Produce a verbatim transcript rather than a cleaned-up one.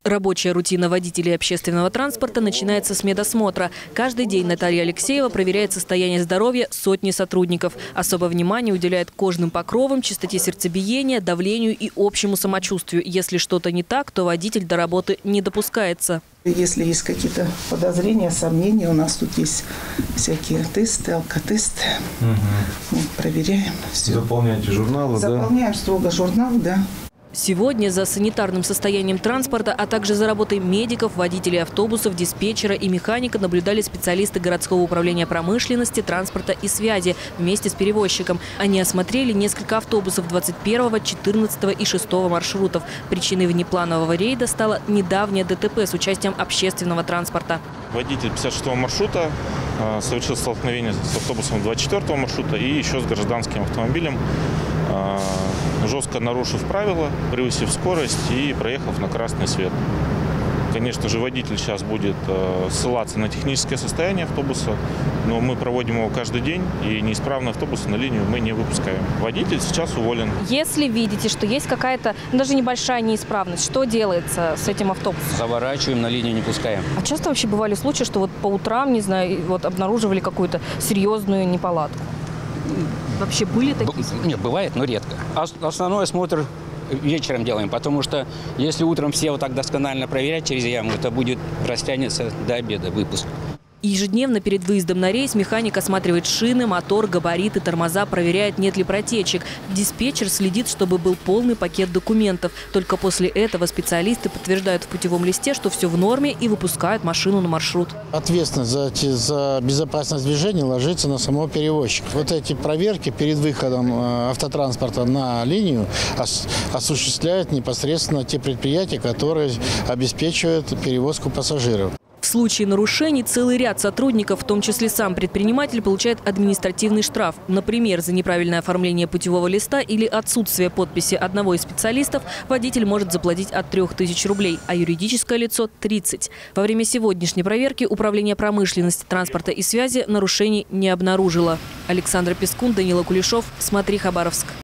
Рабочая рутина водителей общественного транспорта начинается с медосмотра. Каждый день Наталья Алексеева проверяет состояние здоровья сотни сотрудников. Особое внимание уделяет кожным покровам, частоте сердцебиения, давлению и общему самочувствию. Если что-то не так, то водитель до работы не допускается. Если есть какие-то подозрения, сомнения, у нас тут есть всякие тесты, алкотесты. Угу. Мы проверяем все. Заполняете журналы, да? Заполняем строго журнал, да. Сегодня за санитарным состоянием транспорта, а также за работой медиков, водителей автобусов, диспетчера и механика наблюдали специалисты городского управления промышленности, транспорта и связи вместе с перевозчиком. Они осмотрели несколько автобусов двадцать первого, четырнадцатого и шестого маршрутов. Причиной внепланового рейда стало недавнее ДТП с участием общественного транспорта. Водитель пятьдесят шестого маршрута совершил столкновение с автобусом двадцать четвёртого маршрута и еще с гражданским автомобилем, жестко нарушив правила, превысив скорость и проехав на красный свет. Конечно же, водитель сейчас будет ссылаться на техническое состояние автобуса, но мы проводим его каждый день, и неисправные автобусы на линию мы не выпускаем. Водитель сейчас уволен. Если видите, что есть какая-то даже небольшая неисправность, что делается с этим автобусом? Заворачиваем, на линию не пускаем. А часто вообще бывали случаи, что вот по утрам, не знаю, вот обнаруживали какую-то серьезную неполадку? Вообще были такие? Нет, бывает, но редко. Основной осмотр вечером делаем, потому что если утром все вот так досконально проверять через яму, это будет растянется до обеда выпуск. Ежедневно перед выездом на рейс механик осматривает шины, мотор, габариты, тормоза, проверяет, нет ли протечек. Диспетчер следит, чтобы был полный пакет документов. Только после этого специалисты подтверждают в путевом листе, что все в норме, и выпускают машину на маршрут. Ответственность за, за безопасность движения ложится на самого перевозчика. Вот эти проверки перед выходом автотранспорта на линию осуществляют непосредственно те предприятия, которые обеспечивают перевозку пассажиров. В случае нарушений целый ряд сотрудников, в том числе сам предприниматель, получает административный штраф. Например, за неправильное оформление путевого листа или отсутствие подписи одного из специалистов водитель может заплатить от трёх тысяч рублей, а юридическое лицо – тридцать. Во время сегодняшней проверки Управление промышленности, транспорта и связи нарушений не обнаружило. Александра Пескун, Данила Кулешов. Смотри, Хабаровск.